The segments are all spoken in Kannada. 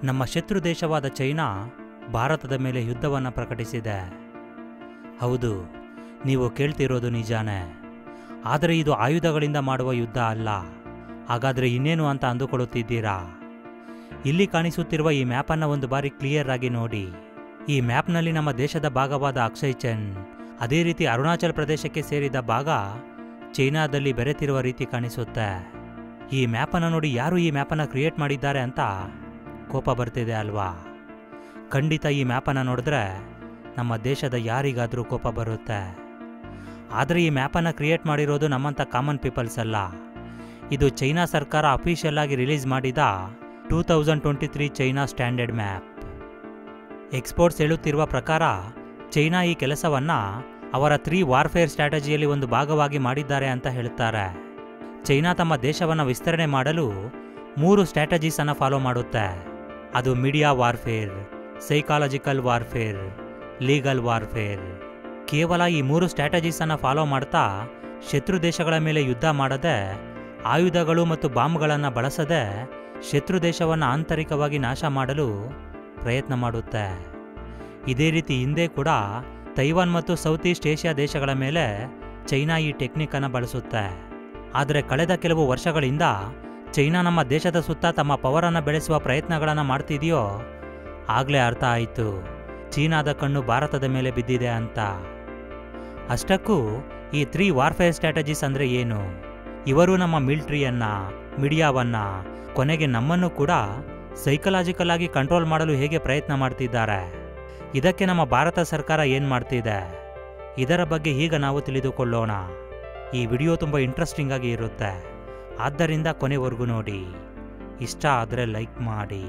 ನಮ್ಮ ಶತ್ರು ದೇಶವಾದ ಚೈನಾ ಭಾರತದ ಮೇಲೆ ಯುದ್ಧವನ್ನು ಪ್ರಕಟಿಸಿದೆ. ಹೌದು, ನೀವು ಕೇಳ್ತಿರೋದು ನಿಜಾನೇ. ಆದರೆ ಇದು ಆಯುಧಗಳಿಂದ ಮಾಡುವ ಯುದ್ಧ ಅಲ್ಲ. ಹಾಗಾದರೆ ಇನ್ನೇನು ಅಂತ ಅಂದುಕೊಳ್ಳುತ್ತಿದ್ದೀರಾ? ಇಲ್ಲಿ ಕಾಣಿಸುತ್ತಿರುವ ಈ ಮ್ಯಾಪನ್ನು ಒಂದು ಬಾರಿ ಕ್ಲಿಯರ್ ಆಗಿ ನೋಡಿ. ಈ ಮ್ಯಾಪ್ನಲ್ಲಿ ನಮ್ಮ ದೇಶದ ಭಾಗವಾದ ಅಕ್ಷಯ್ ಚನ್, ಅದೇ ರೀತಿ ಅರುಣಾಚಲ್ ಪ್ರದೇಶಕ್ಕೆ ಸೇರಿದ ಭಾಗ ಚೈನಾದಲ್ಲಿ ಬೆರೆತಿರುವ ರೀತಿ ಕಾಣಿಸುತ್ತೆ. ಈ ಮ್ಯಾಪನ್ನು ನೋಡಿ ಯಾರು ಈ ಮ್ಯಾಪನ್ನು ಕ್ರಿಯೇಟ್ ಮಾಡಿದ್ದಾರೆ ಅಂತ ಕೋಪ ಬರ್ತಿದೆ ಅಲ್ವಾ? ಖಂಡಿತ ಈ ಮ್ಯಾಪನ್ನು ನೋಡಿದ್ರೆ ನಮ್ಮ ದೇಶದ ಯಾರಿಗಾದರೂ ಕೋಪ ಬರುತ್ತೆ. ಆದರೆ ಈ ಮ್ಯಾಪನ್ನು ಕ್ರಿಯೇಟ್ ಮಾಡಿರೋದು ನಮ್ಮಂಥ ಕಾಮನ್ ಪೀಪಲ್ಸ್ ಅಲ್ಲ. ಇದು ಚೈನಾ ಸರ್ಕಾರ ಅಫಿಷಿಯಲ್ ಆಗಿ ರಿಲೀಸ್ ಮಾಡಿದ 2023 ಚೈನಾ ಸ್ಟ್ಯಾಂಡರ್ಡ್ ಮ್ಯಾಪ್. ಎಕ್ಸ್ಪರ್ಟ್ಸ್ ಹೇಳುತ್ತಿರುವ ಪ್ರಕಾರ ಚೈನಾ ಈ ಕೆಲಸವನ್ನು ಅವರ 3 ವಾರ್ಫೇರ್ ಸ್ಟ್ರಾಟಜಿಯಲ್ಲಿ ಒಂದು ಭಾಗವಾಗಿ ಮಾಡಿದ್ದಾರೆ ಅಂತ ಹೇಳುತ್ತಾರೆ. ಚೈನಾ ತಮ್ಮ ದೇಶವನ್ನು ವಿಸ್ತರಣೆ ಮಾಡಲು 3 ಸ್ಟ್ರಾಟಜೀಸನ್ನು ಫಾಲೋ ಮಾಡುತ್ತೆ. ಅದು media warfare, psychological warfare, legal warfare. ಕೇವಲ ಈ 3 ಸ್ಟ್ರಾಟಜೀಸನ್ನು ಫಾಲೋ ಮಾಡ್ತಾ ಶತ್ರು ದೇಶಗಳ ಮೇಲೆ ಯುದ್ಧ ಮಾಡದೆ, ಆಯುಧಗಳು ಮತ್ತು ಬಾಂಬ್ಗಳನ್ನು ಬಳಸದೆ ಶತ್ರು ದೇಶವನ್ನು ಆಂತರಿಕವಾಗಿ ನಾಶ ಮಾಡಲು ಪ್ರಯತ್ನ ಮಾಡುತ್ತೆ. ಇದೇ ರೀತಿ ಹಿಂದೆ ಕೂಡ ತೈವಾನ್ ಮತ್ತು ಸೌತ್ ಈಸ್ಟ್ ಏಷ್ಯಾ ದೇಶಗಳ ಮೇಲೆ ಚೈನಾ ಈ ಟೆಕ್ನಿಕನ್ನು ಬಳಸುತ್ತೆ. ಆದರೆ ಕಳೆದ ಕೆಲವು ವರ್ಷಗಳಿಂದ ಚೈನಾ ನಮ್ಮ ದೇಶದ ಸುತ್ತ ತಮ್ಮ ಪವರನ್ನು ಬೆಳೆಸುವ ಪ್ರಯತ್ನಗಳನ್ನು ಮಾಡ್ತಿದೆಯೋ ಆಗಲೇ ಅರ್ಥ ಆಯಿತು ಚೀನಾದ ಕಣ್ಣು ಭಾರತದ ಮೇಲೆ ಬಿದ್ದಿದೆ ಅಂತ. ಅಷ್ಟಕ್ಕೂ ಈ 3 ವಾರ್ಫೇರ್ ಸ್ಟ್ರಾಟಜೀಸ್ ಅಂದರೆ ಏನು? ಇವರು ನಮ್ಮ ಮಿಲಿಟರಿಯನ್ನು, ಮೀಡಿಯಾವನ್ನು, ಕೊನೆಗೆ ನಮ್ಮನ್ನು ಕೂಡ ಸೈಕಲಾಜಿಕಲ್ ಆಗಿ ಕಂಟ್ರೋಲ್ ಮಾಡಲು ಹೇಗೆ ಪ್ರಯತ್ನ ಮಾಡ್ತಿದ್ದಾರೆ? ಇದಕ್ಕೆ ನಮ್ಮ ಭಾರತ ಸರ್ಕಾರ ಏನು ಮಾಡ್ತಿದೆ? ಇದರ ಬಗ್ಗೆ ಈಗ ನಾವು ತಿಳಿದುಕೊಳ್ಳೋಣ. ಈ ವಿಡಿಯೋ ತುಂಬ ಇಂಟ್ರೆಸ್ಟಿಂಗ್ ಆಗಿ ಇರುತ್ತೆ, ಆದ್ದರಿಂದ ಕೊನೆವರೆಗೂ ನೋಡಿ. ಇಷ್ಟ ಆದರೆ ಲೈಕ್ ಮಾಡಿ.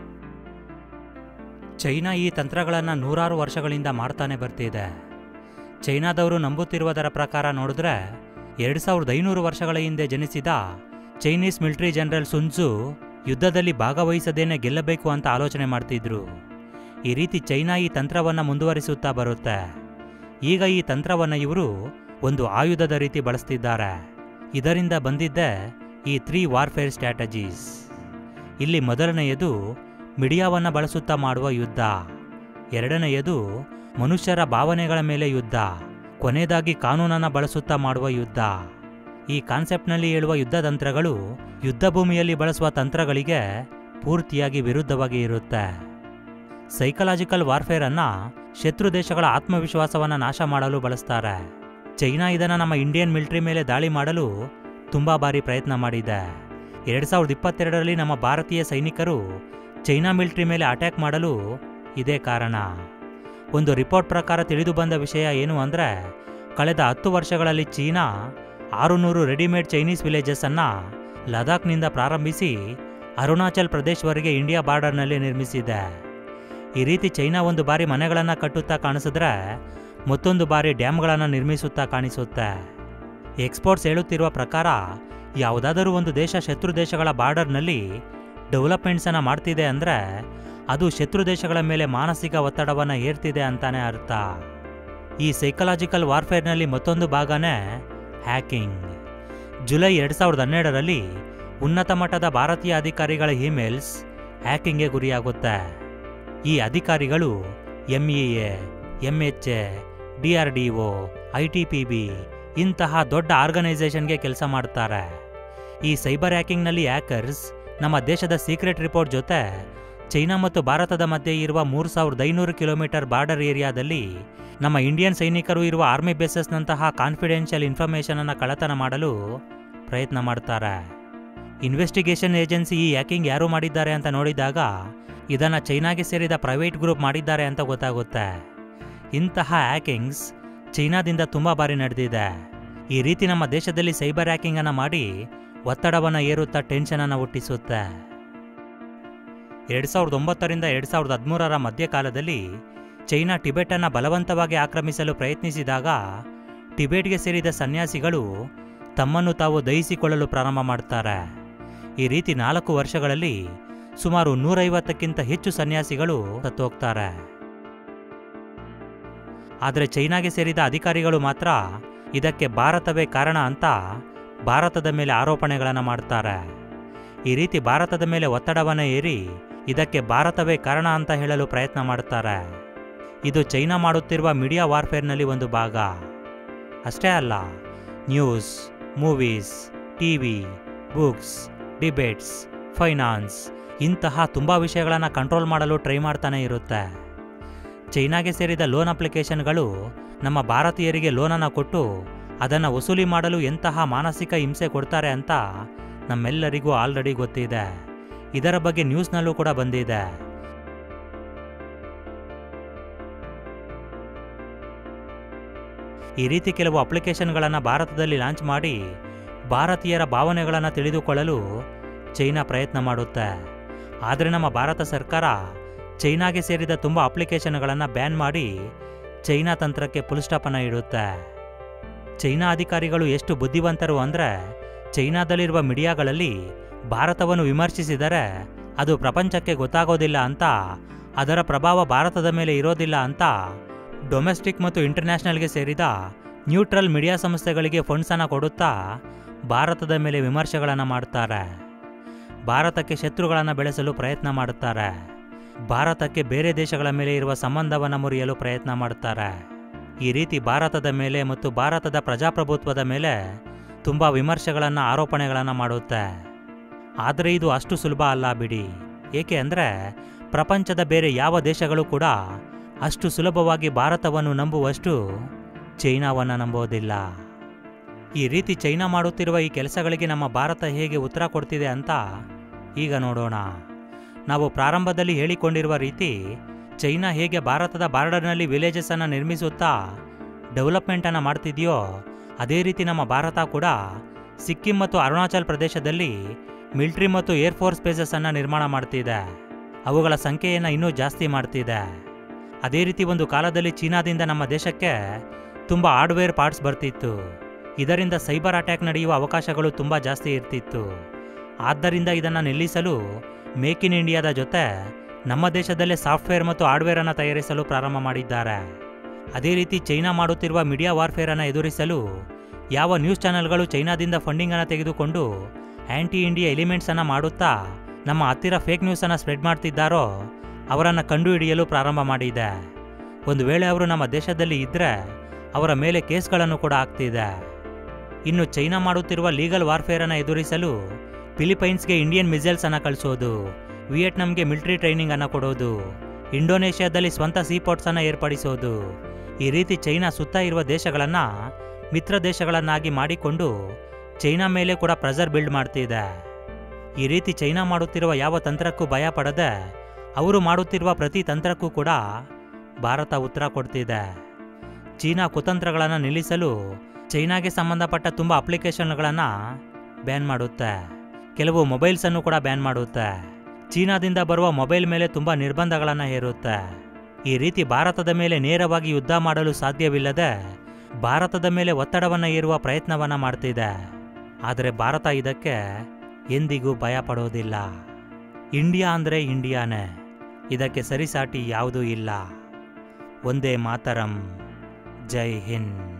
ಚೈನಾ ಈ ತಂತ್ರಗಳನ್ನು ನೂರಾರು ವರ್ಷಗಳಿಂದ ಮಾಡ್ತಾನೆ ಬರ್ತಿದೆ. ಚೈನಾದವರು ನಂಬುತ್ತಿರುವುದರ ಪ್ರಕಾರ ನೋಡಿದ್ರೆ 2500 ವರ್ಷಗಳ ಹಿಂದೆ ಜನಿಸಿದ Chinese military general Sun Tzu ಯುದ್ಧದಲ್ಲಿ ಭಾಗವಹಿಸದೇನೆ ಗೆಲ್ಲಬೇಕು ಅಂತ ಆಲೋಚನೆ ಮಾಡ್ತಿದ್ರು. ಈ ರೀತಿ ಚೈನಾ ಈ ತಂತ್ರವನ್ನು ಮುಂದುವರಿಸುತ್ತಾ ಬರುತ್ತೆ. ಈಗ ಈ ತಂತ್ರವನ್ನು ಇವರು ಒಂದು ಆಯುಧದ ರೀತಿ ಬಳಸ್ತಿದ್ದಾರೆ. ಇದರಿಂದ ಬಂದಿದ್ದೇ ಈ 3 ವಾರ್ಫೇರ್ ಸ್ಟ್ರಾಟಜೀಸ್. ಇಲ್ಲಿ ಮೊದಲನೆಯದು ಮೀಡಿಯಾವನ್ನು ಬಳಸುತ್ತಾ ಮಾಡುವ ಯುದ್ಧ, ಎರಡನೆಯದು ಮನುಷ್ಯರ ಭಾವನೆಗಳ ಮೇಲೆ ಯುದ್ಧ, ಕೊನೆಯದಾಗಿ ಕಾನೂನನ್ನು ಬಳಸುತ್ತಾ ಮಾಡುವ ಯುದ್ಧ. ಈ ಕಾನ್ಸೆಪ್ಟ್ನಲ್ಲಿ ಹೇಳುವ ಯುದ್ಧ ತಂತ್ರಗಳು ಯುದ್ಧ ಭೂಮಿಯಲ್ಲಿ ಬಳಸುವ ತಂತ್ರಗಳಿಗೆ ಪೂರ್ತಿಯಾಗಿ ವಿರುದ್ಧವಾಗಿ ಇರುತ್ತೆ. ಸೈಕಲಾಜಿಕಲ್ ವಾರ್ಫೇರ್ ಅನ್ನು ಶತ್ರು ದೇಶಗಳ ಆತ್ಮವಿಶ್ವಾಸವನ್ನು ನಾಶ ಮಾಡಲು ಬಳಸ್ತಾರೆ. ಚೈನಾ ಇದನ್ನು ನಮ್ಮ ಇಂಡಿಯನ್ ಮಿಲಿಟರಿ ಮೇಲೆ ದಾಳಿ ಮಾಡಲು ತುಂಬ ಬಾರಿ ಪ್ರಯತ್ನ ಮಾಡಿದೆ. 2022ರಲ್ಲಿ ನಮ್ಮ ಭಾರತೀಯ ಸೈನಿಕರು ಚೈನಾ ಮಿಲಿಟರಿ ಮೇಲೆ ಅಟ್ಯಾಕ್ ಮಾಡಲು ಇದೇ ಕಾರಣ. ಒಂದು ರಿಪೋರ್ಟ್ ಪ್ರಕಾರ ತಿಳಿದು ಬಂದ ವಿಷಯ ಏನು ಅಂದರೆ, ಕಳೆದ 10 ವರ್ಷಗಳಲ್ಲಿ ಚೀನಾ 600 ರೆಡಿಮೇಡ್ ಚೈನೀಸ್ ವಿಲೇಜಸ್ಸನ್ನು ಲದಾಖ್ನಿಂದ ಪ್ರಾರಂಭಿಸಿ ಅರುಣಾಚಲ್ ಪ್ರದೇಶವರೆಗೆ ಇಂಡಿಯಾ ಬಾರ್ಡರ್ನಲ್ಲಿ ನಿರ್ಮಿಸಿದೆ. ಈ ರೀತಿ ಚೈನಾ ಒಂದು ಬಾರಿ ಮನೆಗಳನ್ನು ಕಟ್ಟುತ್ತಾ ಕಾಣಿಸಿದ್ರೆ ಮತ್ತೊಂದು ಬಾರಿ ಡ್ಯಾಮ್ಗಳನ್ನು ನಿರ್ಮಿಸುತ್ತಾ ಕಾಣಿಸುತ್ತೆ. ಎಕ್ಸ್ಪರ್ಟ್ಸ್ ಹೇಳುತ್ತಿರುವ ಪ್ರಕಾರ ಯಾವುದಾದರೂ ಒಂದು ದೇಶ ಶತ್ರು ದೇಶಗಳ ಬಾರ್ಡರ್ನಲ್ಲಿ ಡೆವಲಪ್ಮೆಂಟ್ಸನ್ನು ಮಾಡ್ತಿದೆ ಅಂದರೆ ಅದು ಶತ್ರು ದೇಶಗಳ ಮೇಲೆ ಮಾನಸಿಕ ಒತ್ತಡವನ್ನು ಹೇರ್ತಿದೆ ಅಂತಾನೆ ಅರ್ಥ. ಈ ಸೈಕಲಾಜಿಕಲ್ ವಾರ್ಫೇರ್ನಲ್ಲಿ ಮತ್ತೊಂದು ಭಾಗನೇ ಹ್ಯಾಕಿಂಗ್. ಜುಲೈ 2012ರಲ್ಲಿ ಉನ್ನತ ಮಟ್ಟದ ಭಾರತೀಯ ಅಧಿಕಾರಿಗಳ ಇಮೇಲ್ಸ್ ಹ್ಯಾಕಿಂಗ್ಗೆ ಗುರಿಯಾಗುತ್ತೆ. ಈ ಅಧಿಕಾರಿಗಳು MEA, MHA, DRDO, ITPB ಇಂತಹ ದೊಡ್ಡ ಆರ್ಗನೈಸೇಷನ್ಗೆ ಕೆಲಸ ಮಾಡ್ತಾರೆ. ಈ ಸೈಬರ್ ಹ್ಯಾಕಿಂಗ್ನಲ್ಲಿ ಹ್ಯಾಕರ್ಸ್ ನಮ್ಮ ದೇಶದ ಸೀಕ್ರೆಟ್ ರಿಪೋರ್ಟ್ ಜೊತೆ ಚೈನಾ ಮತ್ತು ಭಾರತದ ಮಧ್ಯೆ ಇರುವ 3500 ಕಿಲೋಮೀಟರ್ ಬಾರ್ಡರ್ ಏರಿಯಾದಲ್ಲಿ ನಮ್ಮ ಇಂಡಿಯನ್ ಸೈನಿಕರು ಇರುವ ಆರ್ಮಿ ಬೇಸಸ್ನಂತಹ ಕಾನ್ಫಿಡೆನ್ಷಿಯಲ್ ಇನ್ಫಾರ್ಮೇಷನನ್ನು ಕಳ್ಳತನ ಮಾಡಲು ಪ್ರಯತ್ನ ಮಾಡ್ತಾರೆ. ಇನ್ವೆಸ್ಟಿಗೇಷನ್ ಏಜೆನ್ಸಿ ಈ ಹ್ಯಾಕಿಂಗ್ ಯಾರು ಮಾಡಿದ್ದಾರೆ ಅಂತ ನೋಡಿದಾಗ ಇದನ್ನು ಚೈನಾಗೆ ಸೇರಿದ ಪ್ರೈವೇಟ್ ಗ್ರೂಪ್ ಮಾಡಿದ್ದಾರೆ ಅಂತ ಗೊತ್ತಾಗುತ್ತೆ. ಇಂತಹ ಹ್ಯಾಕಿಂಗ್ಸ್ ಚೈನಾದಿಂದ ತುಂಬ ಬಾರಿ ನಡೆದಿದೆ. ಈ ರೀತಿ ನಮ್ಮ ದೇಶದಲ್ಲಿ ಸೈಬರ್ ಹ್ಯಾಕಿಂಗನ್ನು ಮಾಡಿ ಒತ್ತಡವನ್ನು ಏರುತ್ತಾ ಟೆನ್ಷನನ್ನು ಹುಟ್ಟಿಸುತ್ತೆ. 2009ರಿಂದ 2013ರ ಮಧ್ಯಕಾಲದಲ್ಲಿ ಚೈನಾ ಟಿಬೆಟನ್ನು ಬಲವಂತವಾಗಿ ಆಕ್ರಮಿಸಲು ಪ್ರಯತ್ನಿಸಿದಾಗ ಟಿಬೆಟ್ಗೆ ಸೇರಿದ ಸನ್ಯಾಸಿಗಳು ತಮ್ಮನ್ನು ತಾವು ದಹಿಸಿಕೊಳ್ಳಲು ಪ್ರಾರಂಭ ಮಾಡ್ತಾರೆ. ಈ ರೀತಿ 4 ವರ್ಷಗಳಲ್ಲಿ ಸುಮಾರು 150ಕ್ಕಿಂತ ಹೆಚ್ಚು ಸನ್ಯಾಸಿಗಳು ಸತ್ತೋಗ್ತಾರೆ. ಆದರೆ ಚೈನಾಗೆ ಸೇರಿದ ಅಧಿಕಾರಿಗಳು ಮಾತ್ರ ಇದಕ್ಕೆ ಭಾರತವೇ ಕಾರಣ ಅಂತ ಭಾರತದ ಮೇಲೆ ಆರೋಪಣೆಗಳನ್ನು ಮಾಡ್ತಾರೆ. ಈ ರೀತಿ ಭಾರತದ ಮೇಲೆ ಒತ್ತಡವನ್ನು ಏರಿ ಇದಕ್ಕೆ ಭಾರತವೇ ಕಾರಣ ಅಂತ ಹೇಳಲು ಪ್ರಯತ್ನ ಮಾಡ್ತಾರೆ. ಇದು ಚೈನಾ ಮಾಡುತ್ತಿರುವ ಮೀಡಿಯಾ ವಾರ್ಫೇರ್ನಲ್ಲಿ ಒಂದು ಭಾಗ. ಅಷ್ಟೇ ಅಲ್ಲ, news, movies, TV, books, debates, finance ಇಂತಹ ತುಂಬ ವಿಷಯಗಳನ್ನು ಕಂಟ್ರೋಲ್ ಮಾಡಲು ಟ್ರೈ ಮಾಡ್ತಾನೆ ಇರುತ್ತೆ. ಚೈನಾಗೆ ಸೇರಿದ ಲೋನ್ ಅಪ್ಲಿಕೇಶನ್ಗಳು ನಮ್ಮ ಭಾರತೀಯರಿಗೆ ಲೋನನ್ನು ಕೊಟ್ಟು ಅದನ್ನು ವಸೂಲಿ ಮಾಡಲು ಎಂತಹ ಮಾನಸಿಕ ಹಿಂಸೆ ಕೊಡ್ತಾರೆ ಅಂತ ನಮ್ಮೆಲ್ಲರಿಗೂ ಆಲ್ರೆಡಿ ಗೊತ್ತಿದೆ. ಇದರ ಬಗ್ಗೆ ನ್ಯೂಸ್ನಲ್ಲೂ ಕೂಡ ಬಂದಿದೆ. ಈ ರೀತಿ ಕೆಲವು ಅಪ್ಲಿಕೇಶನ್ಗಳನ್ನು ಭಾರತದಲ್ಲಿ ಲಾಂಚ್ ಮಾಡಿ ಭಾರತೀಯರ ಭಾವನೆಗಳನ್ನು ತಿಳಿದುಕೊಳ್ಳಲು ಚೈನಾ ಪ್ರಯತ್ನ ಮಾಡುತ್ತೆ. ಆದರೆ ನಮ್ಮ ಭಾರತ ಸರ್ಕಾರ ಚೈನಾಗೆ ಸೇರಿದ ತುಂಬ ಅಪ್ಲಿಕೇಶನ್ಗಳನ್ನು ಬ್ಯಾನ್ ಮಾಡಿ ಚೈನಾ ತಂತ್ರಕ್ಕೆ ಫುಲ್ ಸ್ಟಾಪನ್ನು ಇಡುತ್ತೆ. ಚೈನಾ ಅಧಿಕಾರಿಗಳು ಎಷ್ಟು ಬುದ್ಧಿವಂತರು ಅಂದರೆ, ಚೈನಾದಲ್ಲಿರುವ ಮೀಡಿಯಾಗಳಲ್ಲಿ ಭಾರತವನ್ನು ವಿಮರ್ಶಿಸಿದರೆ ಅದು ಪ್ರಪಂಚಕ್ಕೆ ಗೊತ್ತಾಗೋದಿಲ್ಲ ಅಂತ, ಅದರ ಪ್ರಭಾವ ಭಾರತದ ಮೇಲೆ ಇರೋದಿಲ್ಲ ಅಂತ ಡೊಮೆಸ್ಟಿಕ್ ಮತ್ತು ಇಂಟರ್ನ್ಯಾಷನಲ್ಗೆ ಸೇರಿದ ನ್ಯೂಟ್ರಲ್ ಮೀಡಿಯಾ ಸಂಸ್ಥೆಗಳಿಗೆ ಫಂಡ್ಸನ್ನು ಕೊಡುತ್ತಾ ಭಾರತದ ಮೇಲೆ ವಿಮರ್ಶೆಗಳನ್ನು ಮಾಡ್ತಾರೆ. ಭಾರತಕ್ಕೆ ಶತ್ರುಗಳನ್ನು ಬೆಳೆಸಲು ಪ್ರಯತ್ನ ಮಾಡುತ್ತಾರೆ. ಭಾರತಕ್ಕೆ ಬೇರೆ ದೇಶಗಳ ಮೇಲೆ ಇರುವ ಸಂಬಂಧವನ್ನು ಮುರಿಯಲು ಪ್ರಯತ್ನ ಮಾಡುತ್ತಾರೆ. ಈ ರೀತಿ ಭಾರತದ ಮೇಲೆ ಮತ್ತು ಭಾರತದ ಪ್ರಜಾಪ್ರಭುತ್ವದ ಮೇಲೆ ತುಂಬ ವಿಮರ್ಶೆಗಳನ್ನು, ಆರೋಪಣೆಗಳನ್ನು ಮಾಡುತ್ತೆ. ಆದರೆ ಇದು ಅಷ್ಟು ಸುಲಭ ಅಲ್ಲ ಬಿಡಿ. ಏಕೆ ಅಂದರೆ ಪ್ರಪಂಚದ ಬೇರೆ ಯಾವ ದೇಶಗಳು ಕೂಡ ಅಷ್ಟು ಸುಲಭವಾಗಿ ಭಾರತವನ್ನು ನಂಬುವಷ್ಟು ಚೈನಾವನ್ನು ನಂಬೋದಿಲ್ಲ. ಈ ರೀತಿ ಚೈನಾ ಮಾಡುತ್ತಿರುವ ಈ ಕೆಲಸಗಳಿಗೆ ನಮ್ಮ ಭಾರತ ಹೇಗೆ ಉತ್ತರ ಕೊಡ್ತಿದೆ ಅಂತ ಈಗ ನೋಡೋಣ. ನಾವು ಪ್ರಾರಂಭದಲ್ಲಿ ಹೇಳಿಕೊಂಡಿರುವ ರೀತಿ ಚೈನಾ ಹೇಗೆ ಭಾರತದ ಬಾರ್ಡರ್ನಲ್ಲಿ ವಿಲೇಜಸನ್ನು ನಿರ್ಮಿಸುತ್ತಾ ಡೆವಲಪ್ಮೆಂಟನ್ನು ಮಾಡ್ತಿದೆಯೋ, ಅದೇ ರೀತಿ ನಮ್ಮ ಭಾರತ ಕೂಡ ಸಿಕ್ಕಿಂ ಮತ್ತು ಅರುಣಾಚಲ್ ಪ್ರದೇಶದಲ್ಲಿ ಮಿಲಿಟರಿ ಮತ್ತು ಏರ್ಫೋರ್ಸ್ ಬೇಸಸನ್ನು ನಿರ್ಮಾಣ ಮಾಡ್ತಿದೆ. ಅವುಗಳ ಸಂಖ್ಯೆಯನ್ನು ಇನ್ನೂ ಜಾಸ್ತಿ ಮಾಡ್ತಿದೆ. ಅದೇ ರೀತಿ ಒಂದು ಕಾಲದಲ್ಲಿ ಚೀನಾದಿಂದ ನಮ್ಮ ದೇಶಕ್ಕೆ ತುಂಬ ಹಾರ್ಡ್ವೇರ್ ಪಾರ್ಟ್ಸ್ ಬರ್ತಿತ್ತು. ಇದರಿಂದ ಸೈಬರ್ ಅಟ್ಯಾಕ್ ನಡೆಯುವ ಅವಕಾಶಗಳು ತುಂಬ ಜಾಸ್ತಿ ಇರ್ತಿತ್ತು. ಆದ್ದರಿಂದ ಇದನ್ನು ನಿಲ್ಲಿಸಲು ಮೇಕ್ ಇನ್ ಇಂಡಿಯಾದ ಜೊತೆ ನಮ್ಮ ದೇಶದಲ್ಲೇ ಸಾಫ್ಟ್ವೇರ್ ಮತ್ತು ಹಾರ್ಡ್ವೇರನ್ನು ತಯಾರಿಸಲು ಪ್ರಾರಂಭ ಮಾಡಿದ್ದಾರೆ. ಅದೇ ರೀತಿ ಚೈನಾ ಮಾಡುತ್ತಿರುವ ಮೀಡಿಯಾ ವಾರ್ಫೇರನ್ನು ಎದುರಿಸಲು ಯಾವ ನ್ಯೂಸ್ ಚಾನೆಲ್ಗಳು ಚೈನಾದಿಂದ ಫಂಡಿಂಗನ್ನು ತೆಗೆದುಕೊಂಡು ಆ್ಯಂಟಿ ಇಂಡಿಯಾ ಎಲಿಮೆಂಟ್ಸನ್ನು ಮಾಡುತ್ತಾ ನಮ್ಮ ಹತ್ತಿರ ಫೇಕ್ ನ್ಯೂಸನ್ನು ಸ್ಪ್ರೆಡ್ ಮಾಡ್ತಿದ್ದಾರೋ ಅವರನ್ನು ಕಂಡುಹಿಡಿಯಲು ಪ್ರಾರಂಭ ಮಾಡಿದೆ. ಒಂದು ವೇಳೆ ಅವರು ನಮ್ಮ ದೇಶದಲ್ಲಿ ಇದ್ದರೆ ಅವರ ಮೇಲೆ ಕೇಸ್ಗಳನ್ನು ಕೂಡ ಆಗ್ತಿದೆ. ಇನ್ನು ಚೈನಾ ಮಾಡುತ್ತಿರುವ ಲೀಗಲ್ ವಾರ್ಫೇರನ್ನು ಎದುರಿಸಲು ಫಿಲಿಪೈನ್ಸ್ಗೆ ಇಂಡಿಯನ್ ಮಿಸೈಲ್ಸನ್ನು ಕಳಿಸೋದು, ವಿಯೆಟ್ನಾಂಗೆ ಮಿಲಿಟರಿ ಟ್ರೈನಿಂಗನ್ನು ಕೊಡೋದು, ಇಂಡೋನೇಷ್ಯಾದಲ್ಲಿ ಸ್ವಂತ ಸೀಪೋರ್ಟ್ಸನ್ನು ಏರ್ಪಡಿಸೋದು, ಈ ರೀತಿ ಚೈನಾ ಸುತ್ತ ಇರುವ ದೇಶಗಳನ್ನು ಮಿತ್ರ ದೇಶಗಳನ್ನಾಗಿ ಮಾಡಿಕೊಂಡು ಚೈನಾ ಮೇಲೆ ಕೂಡ ಪ್ರೆಷರ್ ಬಿಲ್ಡ್ ಮಾಡ್ತಿದೆ. ಈ ರೀತಿ ಚೈನಾ ಮಾಡುತ್ತಿರುವ ಯಾವ ತಂತ್ರಕ್ಕೂ ಭಯ ಪಡದೆ ಅವರು ಮಾಡುತ್ತಿರುವ ಪ್ರತಿ ತಂತ್ರಕ್ಕೂ ಕೂಡ ಭಾರತ ಉತ್ತರ ಕೊಡ್ತಿದೆ. ಚೀನಾ ಕುತಂತ್ರಗಳನ್ನು ನಿಲ್ಲಿಸಲು ಚೈನಾಗೆ ಸಂಬಂಧಪಟ್ಟ ತುಂಬ ಅಪ್ಲಿಕೇಶನ್ಗಳನ್ನು ಬ್ಯಾನ್ ಮಾಡುತ್ತೆ. ಕೆಲವು ಮೊಬೈಲ್ಸನ್ನು ಕೂಡ ಬ್ಯಾನ್ ಮಾಡುತ್ತೆ. ಚೀನಾದಿಂದ ಬರುವ ಮೊಬೈಲ್ ಮೇಲೆ ತುಂಬ ನಿರ್ಬಂಧಗಳನ್ನು ಹೇರುತ್ತೆ. ಈ ರೀತಿ ಭಾರತದ ಮೇಲೆ ನೇರವಾಗಿ ಯುದ್ಧ ಮಾಡಲು ಸಾಧ್ಯವಿಲ್ಲದೆ ಭಾರತದ ಮೇಲೆ ಒತ್ತಡವನ್ನು ಹೇರುವ ಪ್ರಯತ್ನವನ್ನು ಮಾಡ್ತಿದೆ. ಆದರೆ ಭಾರತ ಇದಕ್ಕೆ ಎಂದಿಗೂ ಭಯ ಪಡೋದಿಲ್ಲ. ಇಂಡಿಯಾ ಅಂದರೆ ಇಂಡಿಯಾನೇ, ಇದಕ್ಕೆ ಸರಿಸಾಟಿ ಯಾವುದೂ ಇಲ್ಲ. ಒಂದೇ ಮಾತರಂ. ಜೈ ಹಿಂದ್.